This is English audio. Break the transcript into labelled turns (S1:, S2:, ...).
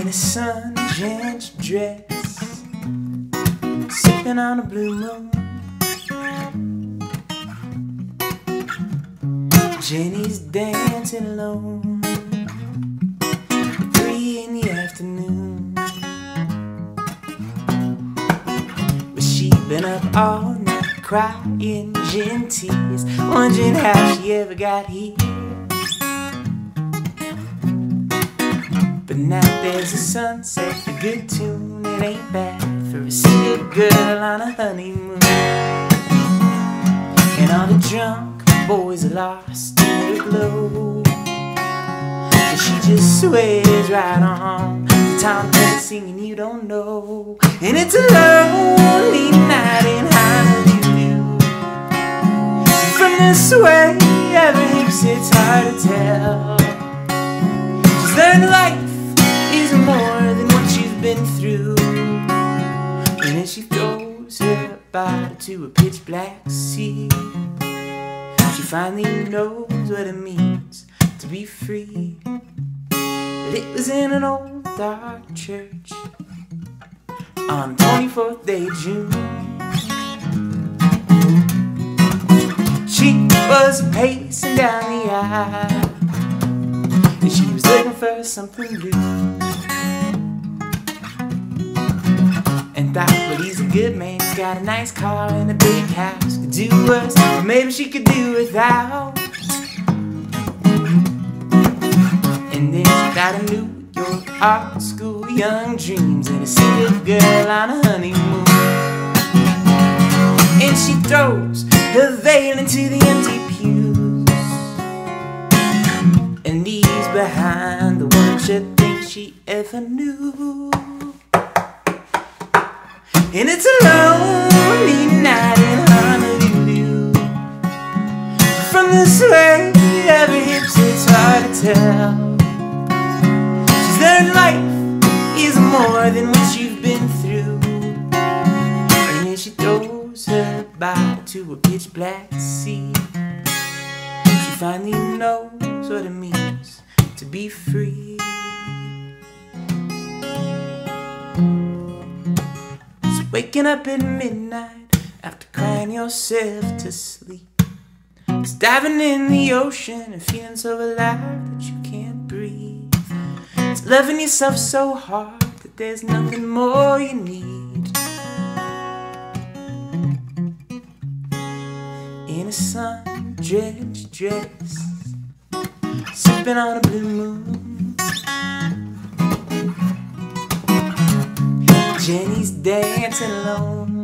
S1: in a sun-drenched dress, sipping on a blue moon. Jenny's dancing alone, 3 in the afternoon. But she'd been up all night crying gin tears, wondering how she ever got here. But now there's a sunset, a good tune, it ain't bad for a single girl on a honeymoon. And all the drunk boys are lost in her glow, and she just swears right on to Tom Petty singing You Don't Know. And it's a lonely night in Honolulu. From the sway of her hips it's hard to tell. She's learned life is more than what you've been through. And then she throws her body to a pitch black sea. She finally knows what it means to be free. But it was in an old dark church on the 24th day of June. She was pacing down the aisle, and she was looking for something blue, and thought, well, he's a good man, he's got a nice car and a big house, could do worse, but maybe she could do without. And then she got a New York art school, young dreams, and a single girl on a honeymoon. And she throws her veil into the empty pews and leaves behind the one she'd think she ever knew. And it's a lonely night in Honolulu. From the sway of her hips it's hard to tell. She's learned life is more than what you've been through. And then she throws her body to a pitch black sea. She finally knows what it means to be free. Waking up at midnight after crying yourself to sleep. It's diving in the ocean and feeling so alive that you can't breathe. It's loving yourself so hard that there's nothing more you need. In a sun-drenched dress, sipping on a blue moon. Jenny's dancing alone,